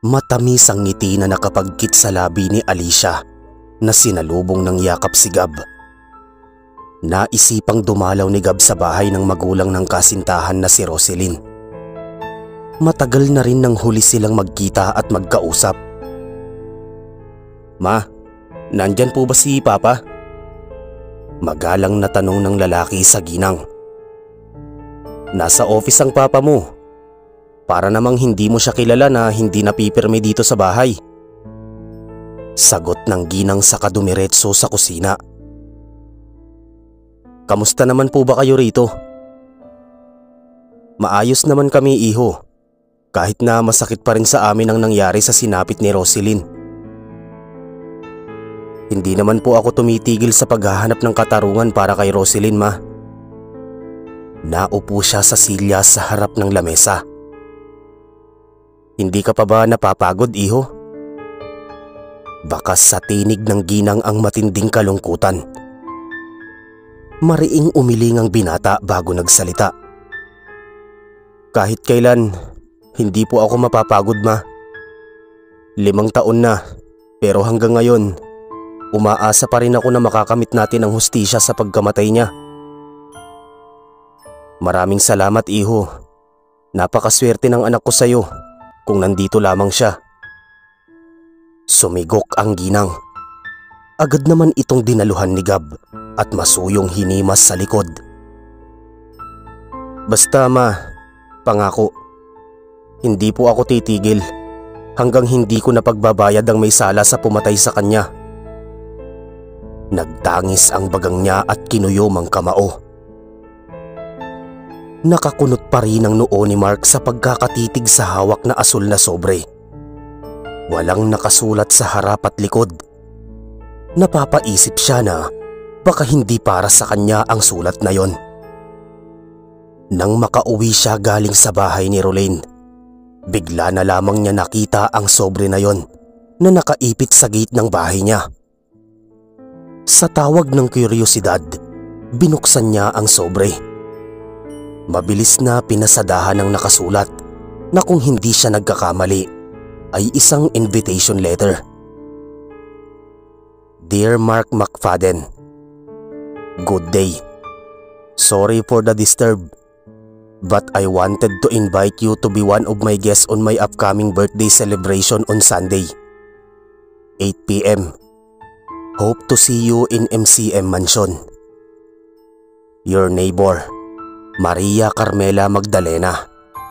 Matamis ang ngiti na nakapagkit sa labi ni Alicia na sinalubong ng yakap si Gab. Naisipang dumalaw ni Gab sa bahay ng magulang ng kasintahan na si Roselyn. Matagal na rin nang huli silang magkita at magkausap. "Ma, nandyan po ba si Papa?" Magalang na tanong ng lalaki sa ginang. "Nasa office ang papa mo. Para namang hindi mo siya kilala na hindi napipirme dito sa bahay." Sagot ng ginang sa kadumiretso sa kusina. "Kamusta naman po ba kayo rito?" "Maayos naman kami, iho. Kahit na masakit pa rin sa amin ang nangyari sa sinapit ni Roselyn. Hindi naman po ako tumitigil sa paghahanap ng katarungan para kay Roselyn, ma." Naupo siya sa silya sa harap ng lamesa. "Hindi ka pa ba napapagod, iho?" Bakas sa tinig ng ginang ang matinding kalungkutan. Mariing umiling ang binata bago nagsalita. "Kahit kailan, hindi po ako mapapagod, ma. 5 taon na, pero hanggang ngayon, umaasa pa rin ako na makakamit natin ang hustisya sa pagkamatay niya." "Maraming salamat, iho. Napakaswerte ng anak ko sa'yo kung nandito lamang siya." Sumigok ang ginang. Agad naman itong dinaluhan ni Gab at masuyong hinimas sa likod. "Basta, ma, pangako, hindi po ako titigil hanggang hindi ko napagbabayad ang may sala sa pumatay sa kanya." Nagtangis ang bagang niya at kinuyom ang kamao. Nakakunot pa rin ang noo ni Mark sa pagkakatitig sa hawak na asul na sobre. Walang nakasulat sa harap at likod. Napapaisip siya na baka hindi para sa kanya ang sulat na yon. Nang makauwi siya galing sa bahay ni Rolene, bigla na lamang niya nakita ang sobre na yon na nakaipit sa gate ng bahay niya. Sa tawag ng kuryosidad, binuksan niya ang sobre. Mabilis na pinasadahan ng nakasulat na kung hindi siya nagkakamali ay isang invitation letter. "Dear Mark McFadden, good day. Sorry for the disturb, but I wanted to invite you to be one of my guests on my upcoming birthday celebration on Sunday, 8 p.m. Hope to see you in MCM Mansion. Your neighbor, Maria Carmela Magdalena."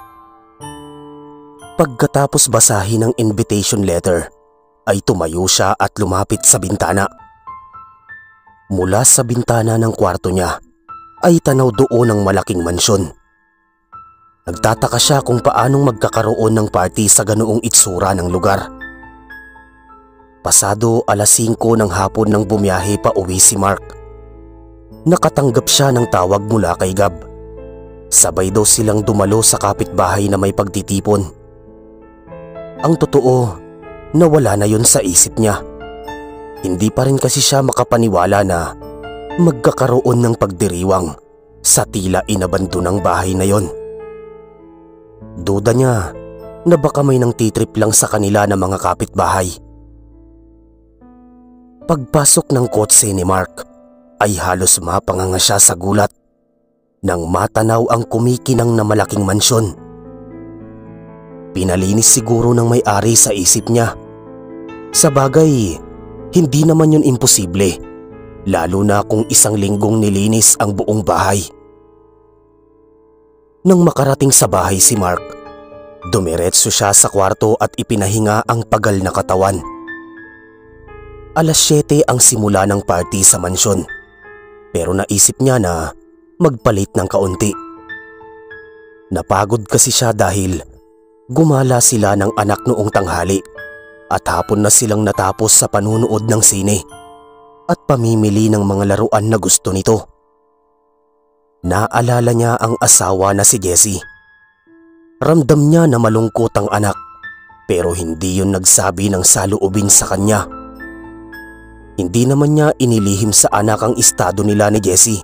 Pagkatapos basahin ang invitation letter, ay tumayo siya at lumapit sa bintana. Mula sa bintana ng kwarto niya, ay tanaw doon ang malaking mansyon. Nagtataka siya kung paanong magkakaroon ng party sa ganoong itsura ng lugar. Pasado 5:00 ng hapon nang bumiyahe pa uwi si Mark. Nakatanggap siya ng tawag mula kay Gab. Sabay daw silang dumalo sa kapitbahay na may pagtitipon. Ang totoo, nawala na yun sa isip niya. Hindi pa rin kasi siya makapaniwala na magkakaroon ng pagdiriwang sa tila inabandonang bahay na yon. Duda niya na baka may nang titrip lang sa kanila ng mga kapitbahay. Pagpasok ng kotse ni Mark ay halos mapanganga siya sa gulat nang matanaw ang kumikinang na malaking mansyon. Pinalinis siguro ng may-ari sa isip niya. Sa bagay, hindi naman yun imposible, lalo na kung 1 linggong nilinis ang buong bahay. Nang makarating sa bahay si Mark, dumiretso siya sa kwarto at ipinahinga ang pagal na katawan. 7:00 ang simula ng party sa mansyon, pero naisip niya na magpalit ng kaunti. Napagod kasi siya dahil gumala sila ng anak noong tanghali at hapon na silang natapos sa panunood ng sine at pamimili ng mga laruan na gusto nito. Naalala niya ang asawa na si Jessie. Ramdam niya na malungkot ang anak, pero hindi yun nagsabi ng saloobin sa kanya. Hindi naman niya inilihim sa anak ang estado nila ni Jessie.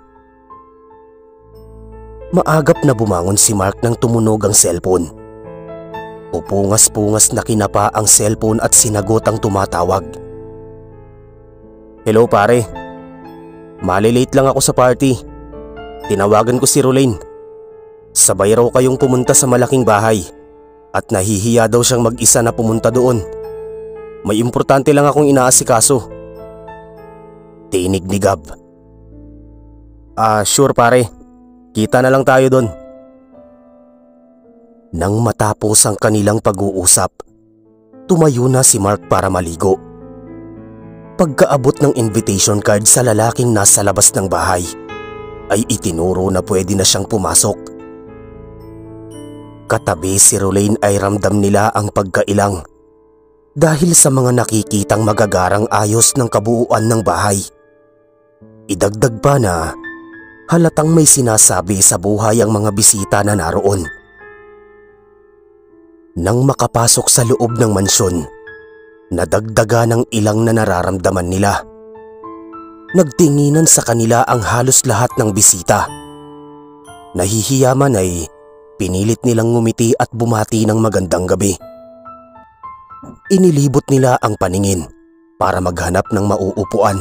Maagap na bumangon si Mark nang tumunog ang cellphone. Upungas-pungas na kinapa ang cellphone at sinagot ang tumatawag. Hello pare. Malilate lang ako sa party. Tinawagan ko si Rolaine. Sabay raw kayong pumunta sa malaking bahay at nahihiya daw siyang mag-isa na pumunta doon. May importante lang akong inaasikaso. Tinig ni Gab. Sure pare. Kita na lang tayo doon. Nang matapos ang kanilang pag-uusap, tumayo na si Mark para maligo. Pagkaabot ng invitation card sa lalaking nasa labas ng bahay, ay itinuro na pwede na siyang pumasok. Katabi si Rolaine ay ramdam nila ang pagkailang dahil sa mga nakikitang magagarang ayos ng kabuuan ng bahay. Idagdag pa na halatang may sinasabi sa buhay ang mga bisita na naroon. Nang makapasok sa loob ng mansyon, nadagdaga ng ilang na nararamdaman nila. Nagtinginan sa kanila ang halos lahat ng bisita. Nahihiya man ay pinilit nilang ngumiti at bumati ng magandang gabi. Inilibot nila ang paningin para maghanap ng mauupuan.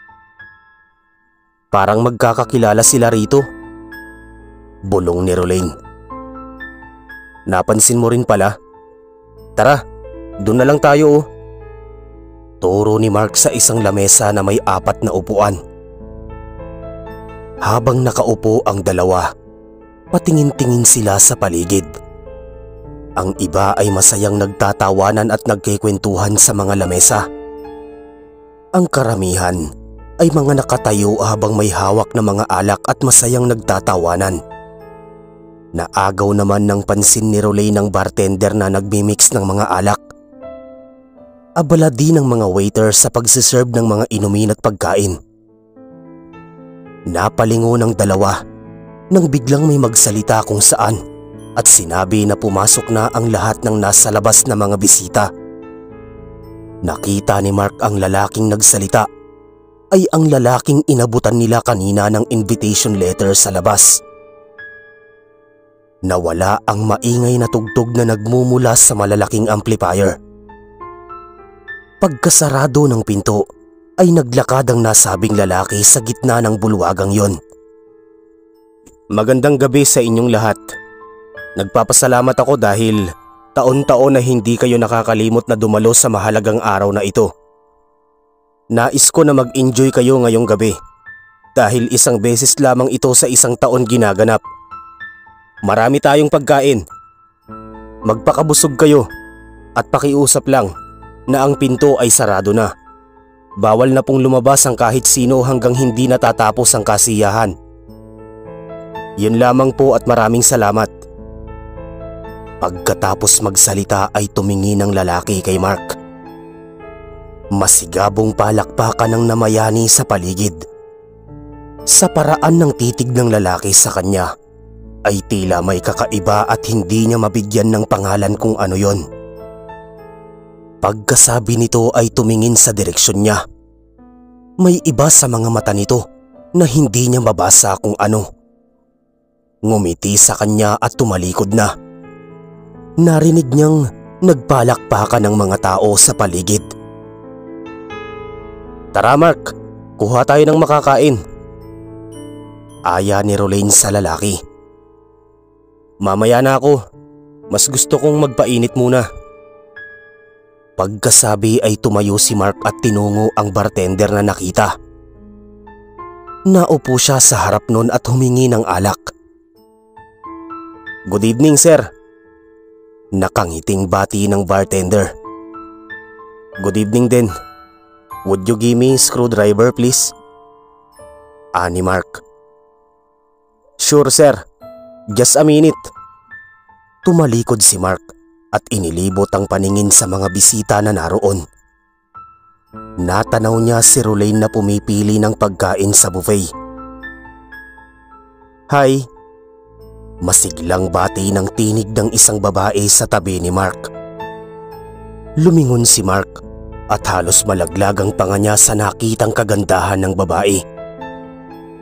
Parang magkakakilala sila rito. Bulong ni Rolaine. Napansin mo rin pala? Tara, doon na lang tayo. Turo ni Mark sa isang lamesa na may 4 na upuan. Habang nakaupo ang dalawa, patingin-tingin sila sa paligid. Ang iba ay masayang nagtatawanan at nagkikwentuhan sa mga lamesa. Ang karamihan ay mga nakatayo habang may hawak na mga alak at masayang nagtatawanan. Naagaw naman ng pansin ni Rolaine ng bartender na nagmimix ng mga alak. Abala din ng mga waiter sa pagsiserve ng mga inumin at pagkain. Napalingo ng dalawa nang biglang may magsalita kung saan at sinabi na pumasok na ang lahat ng nasa labas na mga bisita. Nakita ni Mark ang lalaking nagsalita ay ang lalaking inabutan nila kanina ng invitation letter sa labas. Nawala ang maingay na tugtog na nagmumula sa malalaking amplifier. Pagkasarado ng pinto ay naglakad ang nasabing lalaki sa gitna ng bulwagang yon. Magandang gabi sa inyong lahat. Nagpapasalamat ako dahil taon-taon na hindi kayo nakakalimot na dumalo sa mahalagang araw na ito. Nais ko na mag-enjoy kayo ngayong gabi dahil isang beses lamang ito sa isang taon ginaganap. Marami tayong pagkain. Magpakabusog kayo at pakiusap lang na ang pinto ay sarado na. Bawal na pong lumabas ang kahit sino hanggang hindi natatapos ang kasiyahan. Yun lamang po at maraming salamat. Pagkatapos magsalita ay tumingin ang lalaki kay Mark. Masigabong palakpakan ang namayani sa paligid. Sa paraan ng titig ng lalaki sa kanya ay tila may kakaiba at hindi niya mabigyan ng pangalan kung ano yon. Pagkasabi nito ay tumingin sa direksyon niya. May iba sa mga mata nito na hindi niya mabasa kung ano. Ngumiti sa kanya at tumalikod na. Narinig niyang nagpalakpakan ng mga tao sa paligid. Tara Mark, kuha tayo ng makakain. Aya ni Rolaine sa lalaki. Mamaya na ako, mas gusto kong magpainit muna. Pagkasabi ay tumayo si Mark at tinungo ang bartender na nakita. Naupo siya sa harap nun at humingi ng alak. Good evening sir. Nakangiting bati ng bartender. Good evening din. Would you give me screwdriver please? Ani Mark. Sure sir. Just a minute. Tumalikod si Mark at inilibot ang paningin sa mga bisita na naroon. Natanaw niya si Rolaine na pumipili ng pagkain sa buffet. Hi. Masiglang bati ng tinig ng isang babae sa tabi ni Mark. Lumingon si Mark at halos malaglag ang panga niya sa nakitang kagandahan ng babae.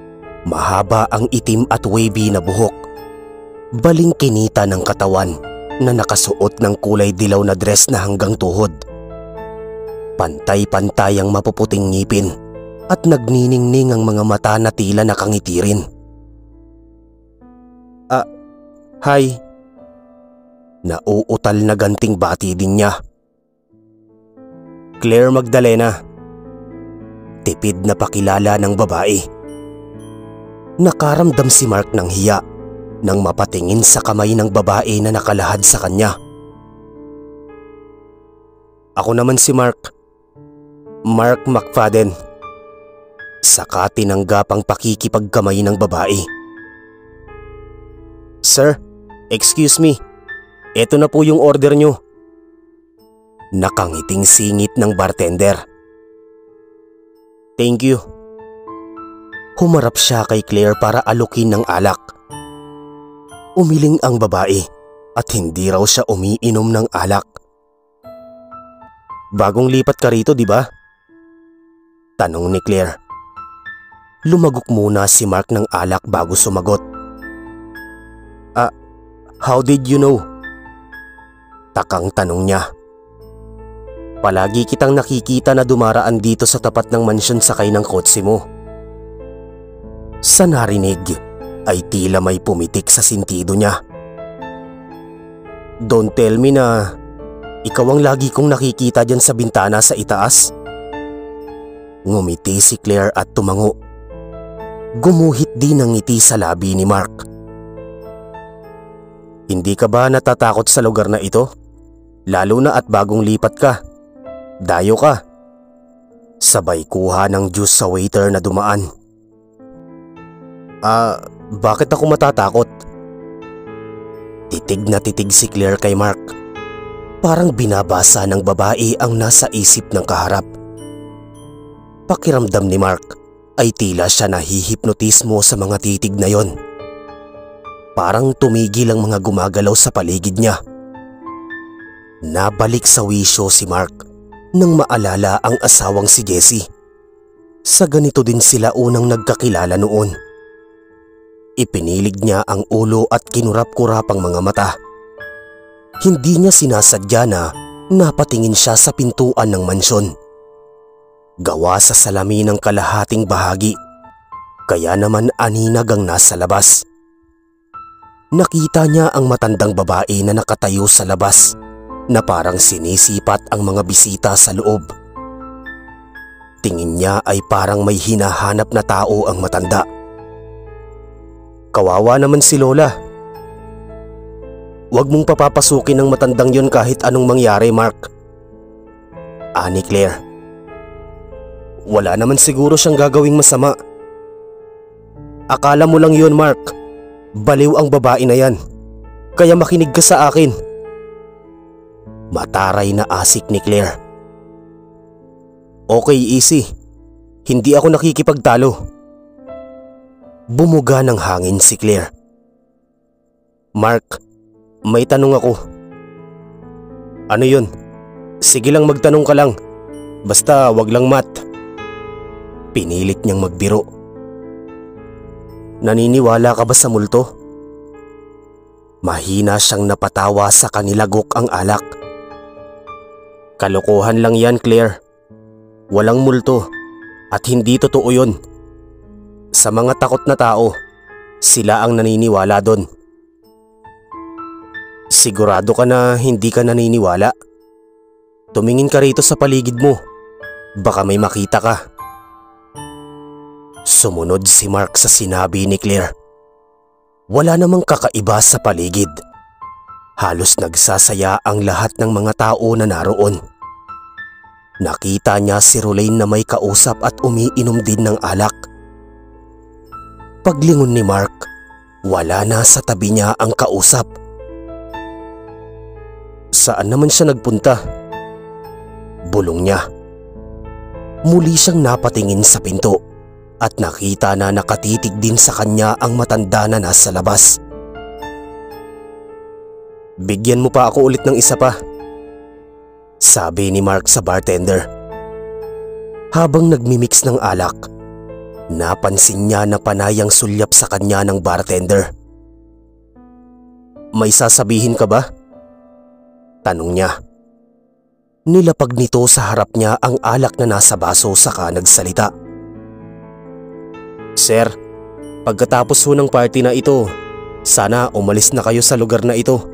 Mahaba ang itim at wavy na buhok. Balingkinita ng katawan na nakasuot ng kulay dilaw na dress na hanggang tuhod. Pantay-pantay ang mapuputing ngipin at nagniningning ang mga mata na tila nakangiti rin. Hi. Nauutal na ganting bati din niya. Claire Magdalena. Tipid na pakilala ng babae. Nakaramdam si Mark ng hiya nang mapatingin sa kamay ng babae na nakalahad sa kanya. Ako naman si Mark. Mark McFadden. Saka tinanggap ang pakikipagkamay ng babae. Sir, excuse me. Ito na po yung order nyo. Nakangiting singit ng bartender. Thank you. Humarap siya kay Claire para alukin ng alak. Umiling ang babae at hindi raw siya umiinom ng alak. Bagong lipat ka rito, di ba? Tanong ni Claire. Lumagok muna si Mark ng alak bago sumagot. How did you know? Takang tanong niya. Palagi kitang nakikita na dumaraan dito sa tapat ng mansyon sakay ng kotse mo. Sa narinig ay tila may pumitik sa sintido niya. Don't tell me na ikaw ang lagi kong nakikita dyan sa bintana sa itaas. Ngumiti si Claire at tumango. Gumuhit din ang ngiti sa labi ni Mark. Hindi ka ba natatakot sa lugar na ito? Lalo na at bagong lipat ka. Dayo ka. Sabay kuha ng juice sa waiter na dumaan. Bakit ako matatakot? Titig na titig si Claire kay Mark. Parang binabasa ng babae ang nasa isip ng kaharap. Pakiramdam ni Mark ay tila siya nahihipnotismo sa mga titig na yon. Parang tumigil ang mga gumagalaw sa paligid niya. Nabalik sa wisyo si Mark nang maalala ang asawang si Jessie. Sa ganito din sila unang nagkakilala noon. Ipinilig niya ang ulo at kinurap-kurap ang mga mata. Hindi niya sinasadya na napatingin siya sa pintuan ng mansyon. Gawa sa salamin ng kalahating bahagi, kaya naman aninag ang nasa labas. Nakita niya ang matandang babae na nakatayo sa labas na parang sinisipat ang mga bisita sa loob. Tingin niya ay parang may hinahanap na tao ang matanda. Kawawa naman si Lola. Huwag mong papapasukin ang matandang yon kahit anong mangyari, Mark. Ani Claire. Wala naman siguro siyang gagawing masama. Akala mo lang yon, Mark. Baliw ang babae na yan. Kaya makinig ka sa akin. Mataray na asik ni Claire. Okay, easy. Hindi ako nakikipagtalo. Bumuga ng hangin si Claire. Mark, may tanong ako. Ano yun? Sige lang, magtanong ka lang. Basta wag lang mat. Pinilit niyang magbiro. Naniniwala ka ba sa multo? Mahina siyang napatawa sa kanilagok ang alak. Kalokohan lang yan, Claire. Walang multo at hindi totoo yun. Sa mga takot na tao, sila ang naniniwala doon. Sigurado ka na hindi ka naniniwala? Tumingin ka rito sa paligid mo. Baka may makita ka. Sumunod si Mark sa sinabi ni Claire. Wala namang kakaiba sa paligid. Halos nagsasaya ang lahat ng mga tao na naroon. Nakita niya si Rolaine na may kausap at umiinom din ng alak. Paglingon ni Mark, wala na sa tabi niya ang kausap. Saan naman siya nagpunta? Bulong niya. Muli siyang napatingin sa pinto. At nakita na nakatitig din sa kanya ang matanda na nasa labas. Bigyan mo pa ako ulit ng isa pa, sabi ni Mark sa bartender. Habang nagmimix ng alak, napansin niya na panayang sulyap sa kanya ng bartender. May sasabihin ka ba? Tanong niya. Nilapag nito sa harap niya ang alak na nasa baso saka nagsalita. Sir, pagkatapos ho ng party na ito, sana umalis na kayo sa lugar na ito.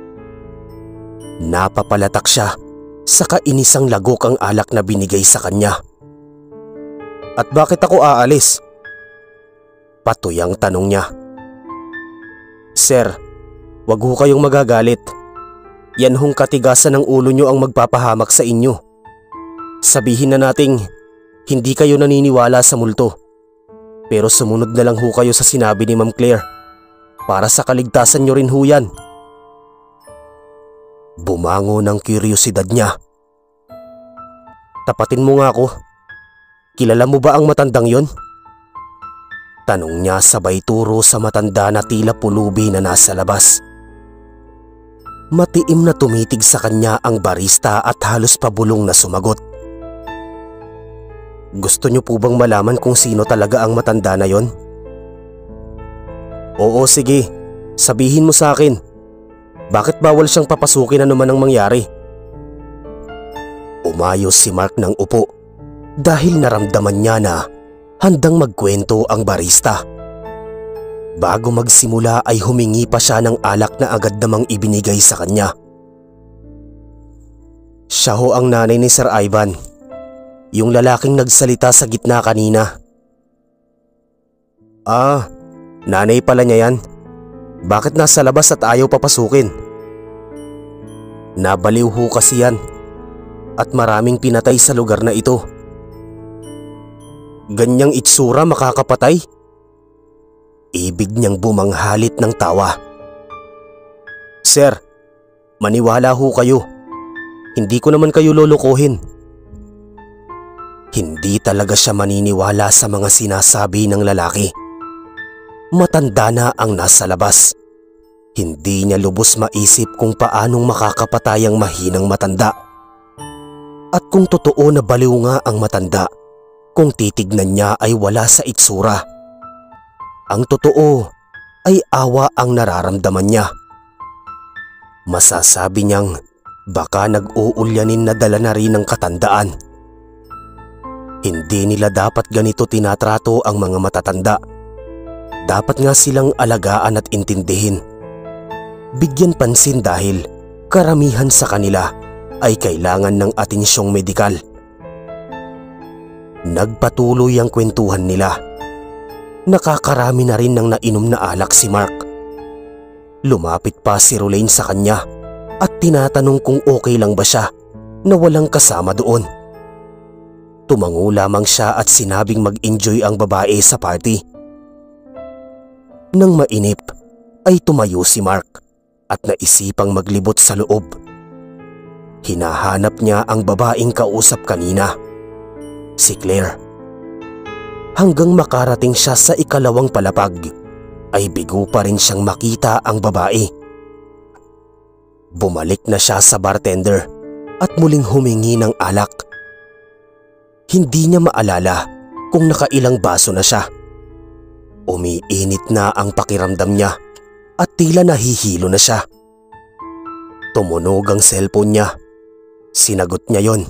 Napapalatak siya, saka inisang lagok ang alak na binigay sa kanya. At bakit ako aalis? Patuyang tanong niya. Sir, wag ho kayong magagalit. Yan hong katigasan ng ulo nyo ang magpapahamak sa inyo. Sabihin na nating hindi kayo naniniwala sa multo. Pero sumunod na lang ho kayo sa sinabi ni Ma'am Claire. Para sa kaligtasan nyo rin ho yan. Bumango ng kuryosidad niya. Tapatin mo nga ako. Kilala mo ba ang matandang yon? Tanong niya sabay turo sa matanda na tila pulubi na nasa labas. Matiim na tumitig sa kanya ang barista at halos pabulong na sumagot. Gusto niyo po bang malaman kung sino talaga ang matanda na yon? Oo, sige. Sabihin mo sa akin. Bakit bawal siyang papasukin anuman ang mangyari? Umayos si Mark ng upo dahil naramdaman niya na handang magkwento ang barista. Bago magsimula ay humingi pa siya ng alak na agad namang ibinigay sa kanya. Siya ho ang nanay ni Sir Ivan, yung lalaking nagsalita sa gitna kanina. Ah, nanay pala niya yan. Bakit nasa labas at ayaw papasukin? Nabaliw ho kasi yan at maraming pinatay sa lugar na ito. Ganyang itsura makakapatay? Ibig niyang bumanghalit ng tawa. Sir, maniwala ho kayo. Hindi ko naman kayo lolokohin. Hindi talaga siya maniniwala sa mga sinasabi ng lalaki. Matanda na ang nasa labas. Hindi niya lubos maisip kung paanong makakapatay ang mahinang matanda. At kung totoo na baliw nga ang matanda, kung titignan niya ay wala sa itsura. Ang totoo ay awa ang nararamdaman niya. Masasabi niyang baka nag-uulyanin na dala na rin ng katandaan. Hindi nila dapat ganito tinatrato ang mga matatanda. Dapat nga silang alagaan at intindihin. Bigyan pansin dahil karamihan sa kanila ay kailangan ng atensyong medikal. Nagpatuloy ang kwentuhan nila. Nakakarami na rin ng nainom na alak si Mark. Lumapit pa si Rolaine sa kanya at tinatanong kung okay lang ba siya na walang kasama doon. Tumango lamang siya at sinabing mag-enjoy ang babae sa party. Nang mainip ay tumayo si Mark at naisipang maglibot sa loob. Hinahanap niya ang babaeng kausap kanina, si Claire. Hanggang makarating siya sa ikalawang palapag ay bigo pa rin siyang makita ang babae. Bumalik na siya sa bartender at muling humingi ng alak. Hindi niya maalala kung nakailang baso na siya. Umiinit na ang pakiramdam niya at tila nahihilo na siya. Tumunog ang cellphone niya. Sinagot niya yon.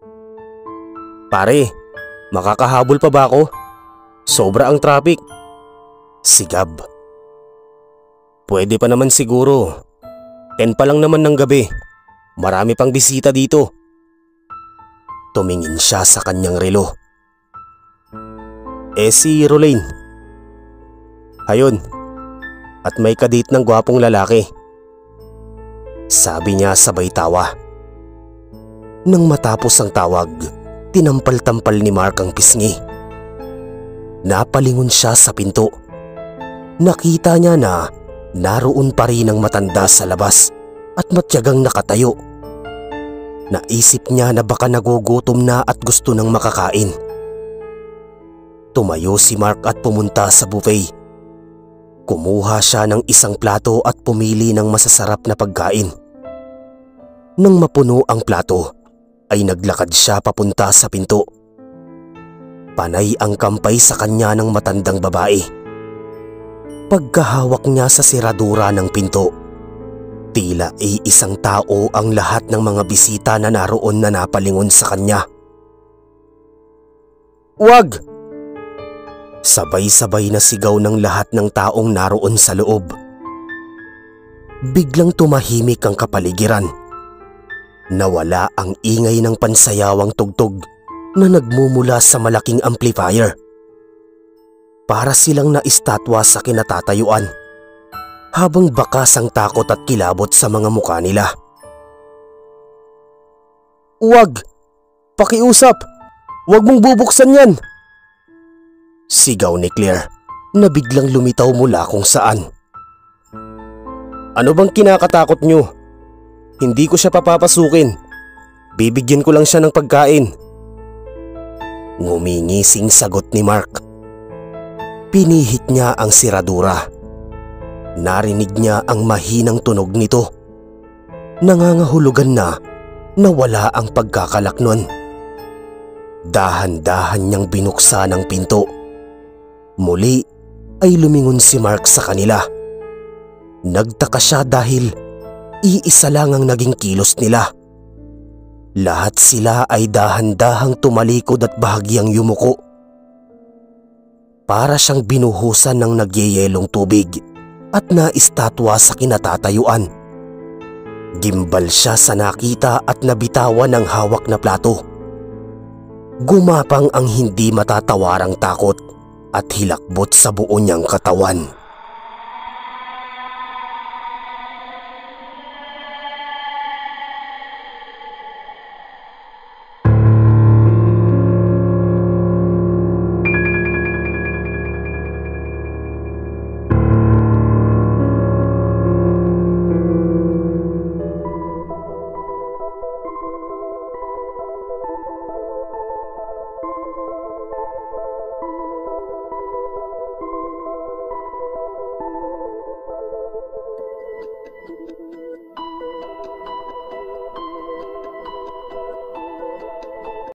Pare, makakahabol pa ba ako? Sobra ang traffic. Sigab. Pwede pa naman siguro. 10 pa lang naman ng gabi. Marami pang bisita dito. Tumingin siya sa kanyang relo. Si Rolaine. Ayun, at may kadate ng gwapong lalaki. Sabi niya sabay tawa. Nang matapos ang tawag, tinampal-tampal ni Mark ang pisngi. Napalingon siya sa pinto. Nakita niya na naroon pa rin ang matanda sa labas at matyagang nakatayo. Naisip niya na baka nagugutom na at gusto nang makakain. Tumayo si Mark at pumunta sa buffet. Kumuha siya ng isang plato at pumili ng masasarap na pagkain. Nang mapuno ang plato, ay naglakad siya papunta sa pinto. Panay ang kampay sa kanya ng matandang babae. Pagkahawak niya sa siradura ng pinto, Tila ay isang tao ang lahat ng mga bisita na naroon na napalingon sa kanya. "Wag!" Sabay-sabay na sigaw ng lahat ng taong naroon sa loob. Biglang tumahimik ang kapaligiran. Nawala ang ingay ng pansayawang tugtog na nagmumula sa malaking amplifier. Para silang naistatwa sa kinatatayuan, habang bakas ang takot at kilabot sa mga mukha nila. "Wag! Pakiusap! Wag mong bubuksan yan!" Sigaw ni Claire na biglang lumitaw mula kung saan. "Ano bang kinakatakot nyo? Hindi ko siya papapasukin. Bibigyan ko lang siya ng pagkain." Ngumingising sagot ni Mark. Pinihit niya ang siradura. Narinig niya ang mahinang tunog nito. Nangangahulugan na wala ang pagkakalak nun. Dahan-dahan niyang binuksan ang pinto. Muli ay lumingon si Mark sa kanila. Nagtaka siya dahil iisa lang ang naging kilos nila. Lahat sila ay dahan-dahang tumalikod at bahagyang yumuko. Para siyang binuhusan ng nagyeyelong tubig at naistatwa sa kinatatayuan. Gimbal siya sa nakita at nabitawan ng hawak na plato. Gumapang ang hindi matatawarang takot at hilakbot sa buo niyang katawan.